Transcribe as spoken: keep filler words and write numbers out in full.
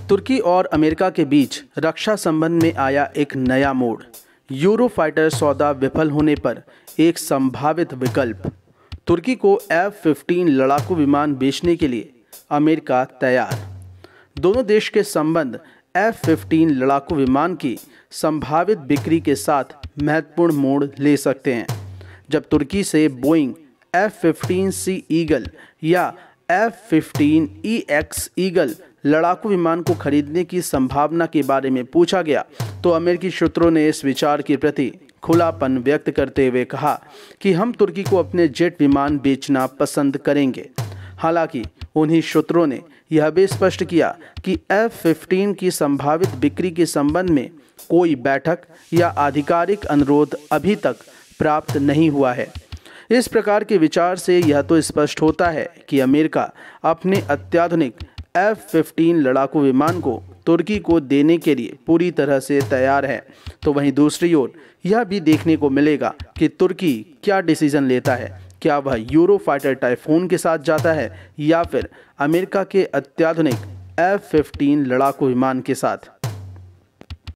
तुर्की और अमेरिका के बीच रक्षा संबंध में आया एक नया मोड़। यूरो फाइटर सौदा विफल होने पर एक संभावित विकल्प। तुर्की को एफ फिफ्टीन लड़ाकू विमान बेचने के लिए अमेरिका तैयार। दोनों देश के संबंध एफ फिफ्टीन लड़ाकू विमान की संभावित बिक्री के साथ महत्वपूर्ण मोड़ ले सकते हैं। जब तुर्की से Boeing F fifteen C Eagle या F fifteen E X Eagle लड़ाकू विमान को खरीदने की संभावना के बारे में पूछा गया तो अमेरिकी सूत्रों ने इस विचार के प्रति खुलापन व्यक्त करते हुए कहा कि हम तुर्की को अपने जेट विमान बेचना पसंद करेंगे। हालांकि उन्हीं सूत्रों ने यह भी स्पष्ट किया कि एफ फिफ्टीन की संभावित बिक्री के संबंध में कोई बैठक या आधिकारिक अनुरोध अभी तक प्राप्त नहीं हुआ है। इस प्रकार के विचार से यह तो स्पष्ट होता है कि अमेरिका अपने अत्याधुनिक एफ फिफ्टीन लड़ाकू विमान को तुर्की को देने के लिए पूरी तरह से तैयार है। तो वहीं दूसरी ओर यह भी देखने को मिलेगा कि तुर्की क्या डिसीजन लेता है। क्या वह यूरो फाइटर टाइफून के साथ जाता है या फिर अमेरिका के अत्याधुनिक एफ फिफ्टीन लड़ाकू विमान के साथ।